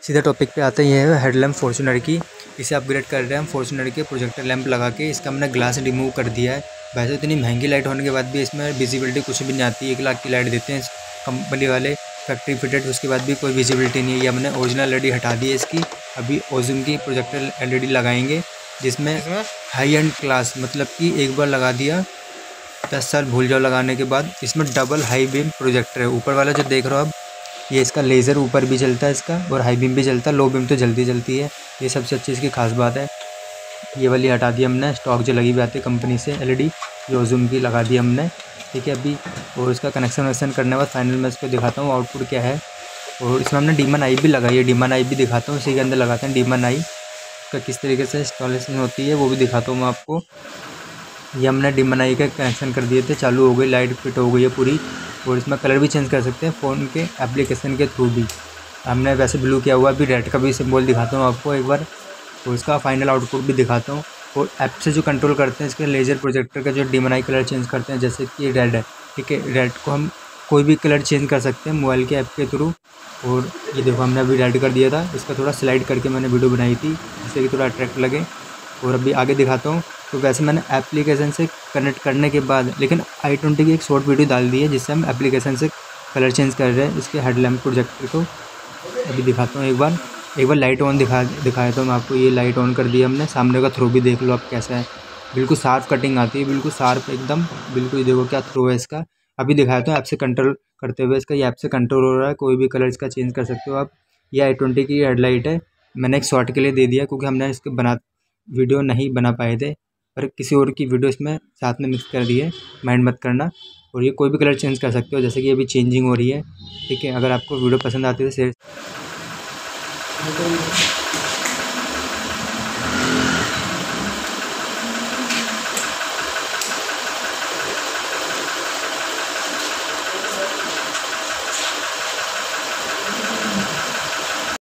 सीधा टॉपिक पे आते ही है हेडलैम्प फॉर्च्यूनर की। इसे अपग्रेड कर रहे हैं हम फॉर्च्यूनर के प्रोजेक्टर लैंप लगा के। इसका हमने ग्लास रिमूव कर दिया है। वैसे इतनी महंगी लाइट होने के बाद भी इसमें विजिबिलिटी कुछ भी नहीं आती। 1 लाख की लाइट देते हैं कंपनी वाले, फैक्ट्री फिटेड, उसके बाद भी कोई विजिबिलिटी नहीं है। ये हमने ओरिजिनल LED हटा दी है इसकी। अभी ओजोन की प्रोजेक्टर LED लगाएंगे जिसमें हाई एंड क्लास, मतलब कि एक बार लगा दिया 10 साल भूल जाओ लगाने के बाद। इसमें डबल हाई बीम प्रोजेक्टर है। ऊपर वाला जो देख रहे हो आप, ये इसका लेज़र ऊपर भी जलता है इसका, और हाई बीम भी जलता है। लो बीम तो जल्दी जलती है। ये सबसे अच्छी इसकी खास बात है। ये वाली हटा दी हमने, स्टॉक जो लगी हुई आती है कंपनी से LED, ये ओजोन की लगा दी हमने। ठीक है अभी, और इसका कनेक्शन वनेक्शन करने के बाद फाइनल मैं इसको दिखाता हूँ आउटपुट क्या है। और इसमें हमने डीमन आई भी लगाई है। डीमन आई भी दिखाता हूँ, इसी के अंदर लगाते हैं डीमन आई का किस तरीके से इंस्टॉलेशन होती है वो भी दिखाता हूँ मैं आपको। ये हमने डीमन आई का कनेक्शन कर दिए थे, चालू हो गई, लाइट फिट हो गई है पूरी। और इसमें कलर भी चेंज कर सकते हैं फ़ोन के एप्लीकेशन के थ्रू भी। हमने वैसे ब्लू किया हुआ, अभी रेड का भी सिंबल दिखाता हूँ आपको एक बार, और इसका फाइनल आउटपुट भी दिखाता हूँ। और ऐप से जो कंट्रोल करते हैं इसके लेज़र प्रोजेक्टर का, जो डीमन आई कलर चेंज करते हैं, जैसे कि रेड है, ठीक है, रेड को हम कोई भी कलर चेंज कर सकते हैं मोबाइल के ऐप के थ्रू। और ये देखो हमने अभी रेड कर दिया था, इसका थोड़ा स्लाइड करके मैंने वीडियो बनाई थी जिससे कि थोड़ा अट्रैक्ट लगे। और अभी आगे दिखाता हूँ। तो वैसे मैंने एप्लीकेशन से कनेक्ट करने के बाद, लेकिन i20 की एक शॉर्ट वीडियो डाल दी है जिससे हम एप्लीकेशन से कलर चेंज कर रहे हैं इसके हेडलैम्प प्रोजेक्टर को। अभी दिखाता हूँ एक बार लाइट ऑन दिखाया तो मैं आपको। ये लाइट ऑन कर दी हमने। सामने का थ्रो भी देख लो आप कैसा है, बिल्कुल शार्प कटिंग आती है, बिल्कुल शार्प एकदम, बिल्कुल। ये देखो क्या थ्रो है इसका। अभी दिखाया तो ऐप से कंट्रोल करते हुए इसका, ये ऐप से कंट्रोल हो रहा है। कोई भी कलर इसका चेंज कर सकते हो आप। ये i20 की हेडलाइट है। मैंने एक शॉर्ट के लिए दे दिया क्योंकि हमने इसके वीडियो नहीं बना पाए थे, पर किसी और की वीडियो इसमें साथ में मिक्स कर दी है, माइंड मत करना। और ये कोई भी कलर चेंज कर सकते हो, जैसे कि अभी चेंजिंग हो रही है। ठीक है, अगर आपको वीडियो पसंद आती है तो शेयर